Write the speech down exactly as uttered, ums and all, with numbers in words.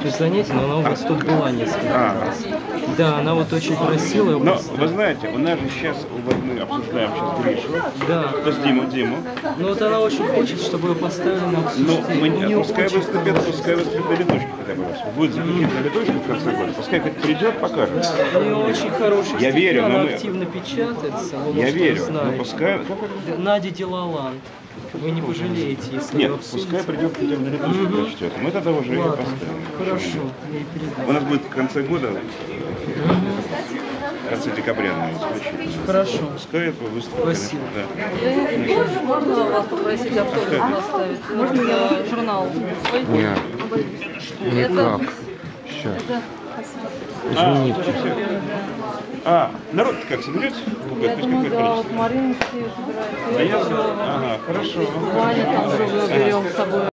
запись занятий, но она у вас тут была несколько А. раз. Да, она вот очень красивая. Но вы знаете, у нас же сейчас, вот мы обсуждаем сейчас Гришу, Да. то есть Диму, Диму. Ну вот она очень хочет, чтобы ее поставили на Ну, обсуждение. мы, У неё пускай очень выступит, хороший пускай выступит на леточке хотя бы раз. Будет заключить на леточке в конце года. Пускай хоть придет, покажет. У нее очень хороший Я стиль, верю, но она мы- активно печатается. Вы, Я может, верю, не но знаете. пускай... Как это? Надя Делаланд. Вы не пожалеете, если Нет, ее обсудите. пускай придет хотя бы на леточке Мгм. прочтет. Мы тогда уже ее Ладно, поставим. хорошо, я ей передам. У нас будет в конце года, в конце декабря, наверное, заключить. Хорошо. Пускай это выступит. Спасибо. Да. Можно вас попросить автограф поставить? Можно я журнал? Нет, Это... никак. Сейчас. это... А, Извините. всё. А, народ как соберется? Я думаю, да, вот Мариночки собирается. А я... Ага, хорошо. Ваня там друга берем с собой.